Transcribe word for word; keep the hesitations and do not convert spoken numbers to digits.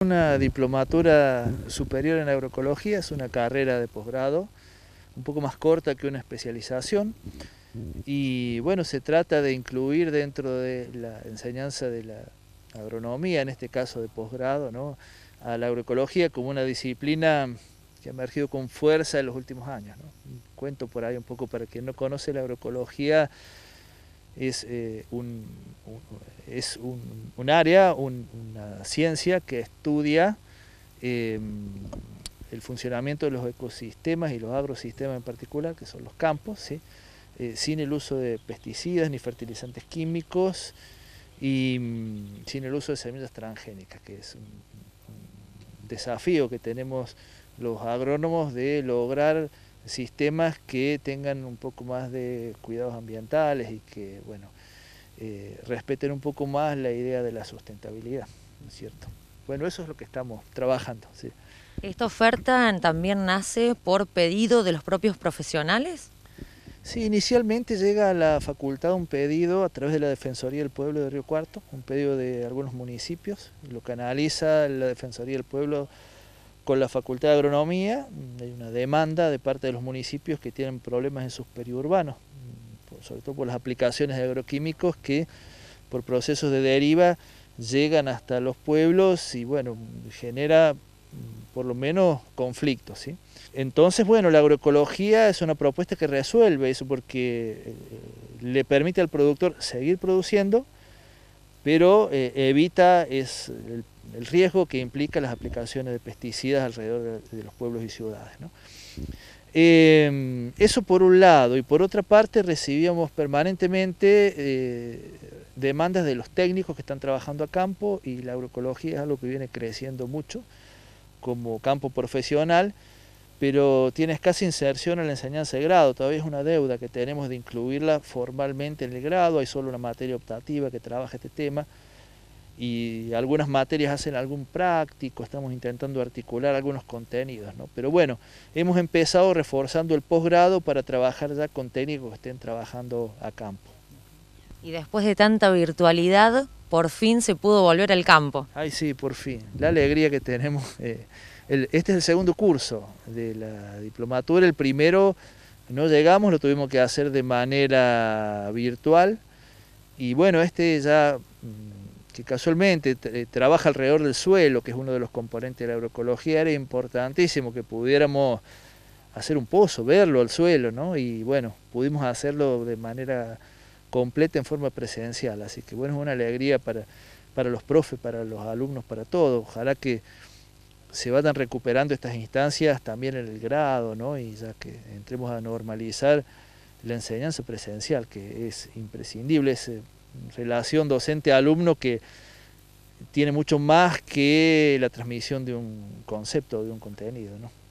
Una diplomatura superior en agroecología es una carrera de posgrado, un poco más corta que una especialización, y bueno, se trata de incluir dentro de la enseñanza de la agronomía, en este caso de posgrado, ¿no?, a la agroecología como una disciplina que ha emergido con fuerza en los últimos años, ¿no? Cuento por ahí un poco para quien no conoce la agroecología. Es, eh, un, un, es un, un área, un, una ciencia que estudia eh, el funcionamiento de los ecosistemas y los agrosistemas en particular, que son los campos, ¿sí? eh, sin el uso de pesticidas ni fertilizantes químicos y mm, sin el uso de semillas transgénicas, que es un, un desafío que tenemos los agrónomos de lograr sistemas que tengan un poco más de cuidados ambientales y que, bueno, eh, respeten un poco más la idea de la sustentabilidad, ¿no es cierto? Bueno, eso es lo que estamos trabajando, sí. ¿Esta oferta también nace por pedido de los propios profesionales? Sí, inicialmente llega a la facultad un pedido a través de la Defensoría del Pueblo de Río Cuarto, un pedido de algunos municipios, lo canaliza la Defensoría del Pueblo con la Facultad de Agronomía. Hay una demanda de parte de los municipios que tienen problemas en sus periurbanos, sobre todo por las aplicaciones de agroquímicos que por procesos de deriva llegan hasta los pueblos y bueno, genera por lo menos conflictos, ¿sí? Entonces, bueno, la agroecología es una propuesta que resuelve eso porque le permite al productor seguir produciendo, pero eh, evita es el, el riesgo que implica las aplicaciones de pesticidas alrededor de, de los pueblos y ciudades, ¿no? Eh, eso por un lado, y por otra parte recibíamos permanentemente eh, demandas de los técnicos que están trabajando a campo, y la agroecología es algo que viene creciendo mucho como campo profesional, pero tiene escasa inserción en la enseñanza de grado. Todavía es una deuda que tenemos de incluirla formalmente en el grado. Hay solo una materia optativa que trabaja este tema y algunas materias hacen algún práctico, estamos intentando articular algunos contenidos, ¿no? Pero bueno, hemos empezado reforzando el posgrado para trabajar ya con técnicos que estén trabajando a campo. Y después de tanta virtualidad, por fin se pudo volver al campo. Ay, sí, por fin. La alegría que tenemos. Eh, el, este es el segundo curso de la diplomatura. El primero no llegamos, lo tuvimos que hacer de manera virtual. Y bueno, este ya, que casualmente trabaja alrededor del suelo, que es uno de los componentes de la agroecología, era importantísimo que pudiéramos hacer un pozo, verlo al suelo, ¿no? Y bueno, pudimos hacerlo de manera completa en forma presencial, así que bueno, es una alegría para, para los profes, para los alumnos, para todos. Ojalá que se vayan recuperando estas instancias también en el grado, ¿no? Y ya que entremos a normalizar la enseñanza presencial, que es imprescindible, esa relación docente-alumno que tiene mucho más que la transmisión de un concepto, de un contenido, ¿no?